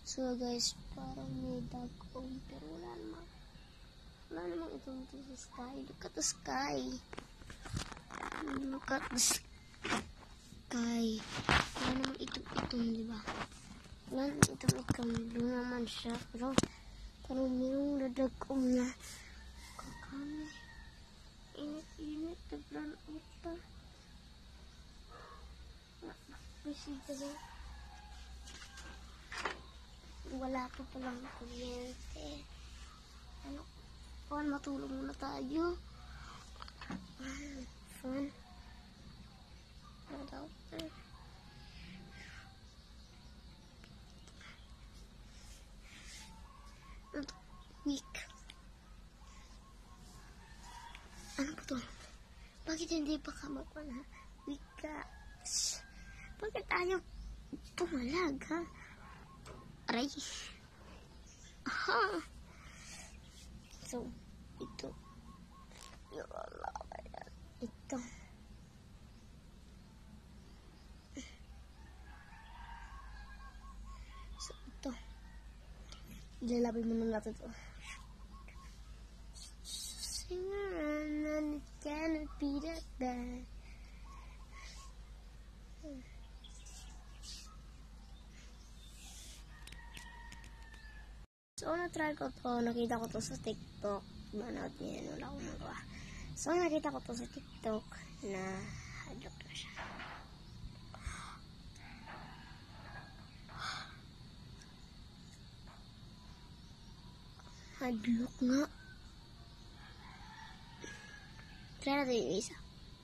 So guys, parang may dagong pero wala namang itong sa sky. Look at the sky. Look at the sky. Wala namang itong, di ba? Wala namang itong. Doon naman siya. Pero parang mayroong dadagong na kakami. Init. Tablan out pa. Busy kasi. Wala pa palang kuryente. Ano? Paano matulog muna tayo? Fun. What out there? Week. Ano ba to? Bakit hindi pa ka magpala? Wikas. Bakit tayo pumalag, ha? Aray. Aha. So, ito. Ito. So, ito. Ilalapin muna natin ito. Singer and it cannot be that bad. So, na-try ko to. Nakita ko to sa TikTok. Manood niya. Wala akong magawa. So, nakita ko to sa TikTok na hadlock na siya. Hadlock nga. Try natin yung isa.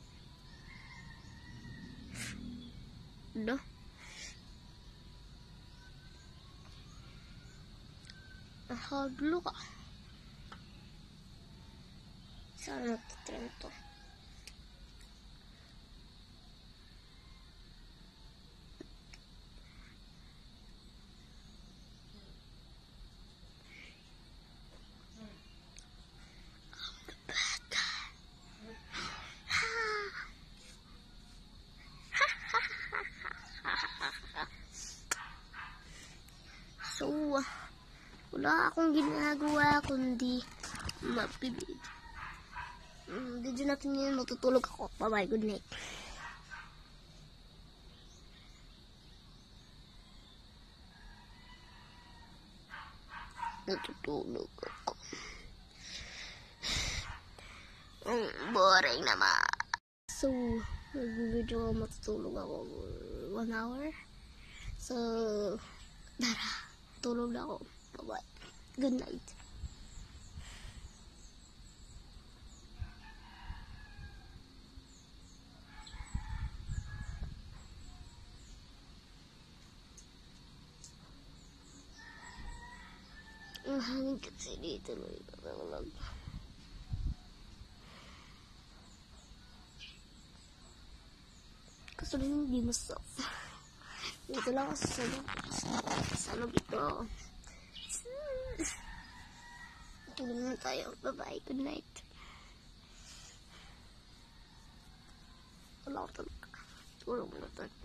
Ano? Hadlock ah. Sana natitrim to. So, wala akong ginagawa kundi mapibig. Video natin yun, matutulog ako. Bye-bye, good night. Natutulog ako. Boring naman. So, mag-video matutulog ako 1 hour. So, tara, tulog na ako. Bye-bye. Good night. Ang hangin kasi dito lang. Kaso rin hindi masaf. Dito lang ako sa loob ito. Tulog na tayo. Bye-bye. Good night. Wala ko talaga. Tulog na tayo.